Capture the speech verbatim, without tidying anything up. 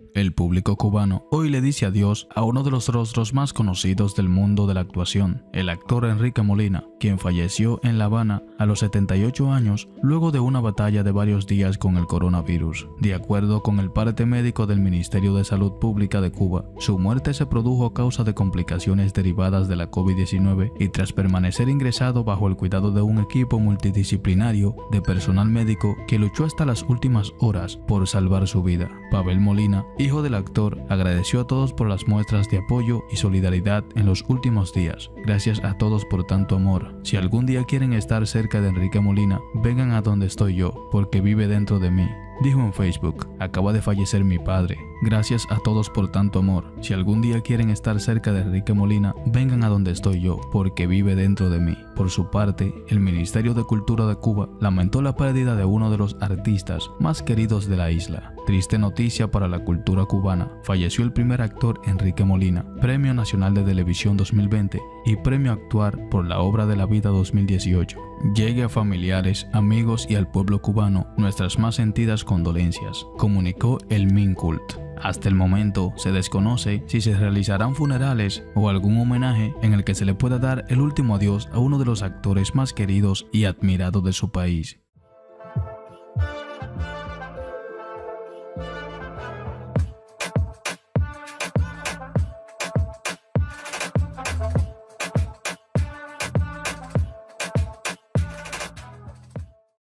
El público cubano hoy le dice adiós a uno de los rostros más conocidos del mundo de la actuación, el actor Enrique Molina, quien falleció en La Habana a los setenta y ocho años luego de una batalla de varios días con el coronavirus. De acuerdo con el parte médico del Ministerio de Salud Pública de Cuba, su muerte se produjo a causa de complicaciones derivadas de la COVID diecinueve y tras permanecer ingresado bajo el cuidado de un equipo multidisciplinario de personal médico que luchó hasta las últimas horas por salvar su vida. Pavel Molina, hijo del actor, agradeció a todos por las muestras de apoyo y solidaridad en los últimos días. Gracias a todos por tanto amor. Si algún día quieren estar cerca de Enrique Molina, vengan a donde estoy yo, porque vive dentro de mí. Dijo en Facebook: acaba de fallecer mi padre. Gracias a todos por tanto amor. Si algún día quieren estar cerca de Enrique Molina, vengan a donde estoy yo, porque vive dentro de mí. Por su parte, el Ministerio de Cultura de Cuba lamentó la pérdida de uno de los artistas más queridos de la isla. Triste noticia para la cultura cubana. Falleció el primer actor Enrique Molina, Premio Nacional de Televisión dos mil veinte y Premio Actuar por la Obra de la Vida dos mil dieciocho. Llegue a familiares, amigos y al pueblo cubano nuestras más sentidas condolencias, comunicó el Mincult. Hasta el momento se desconoce si se realizarán funerales o algún homenaje en el que se le pueda dar el último adiós a uno de los actores más queridos y admirados de su país.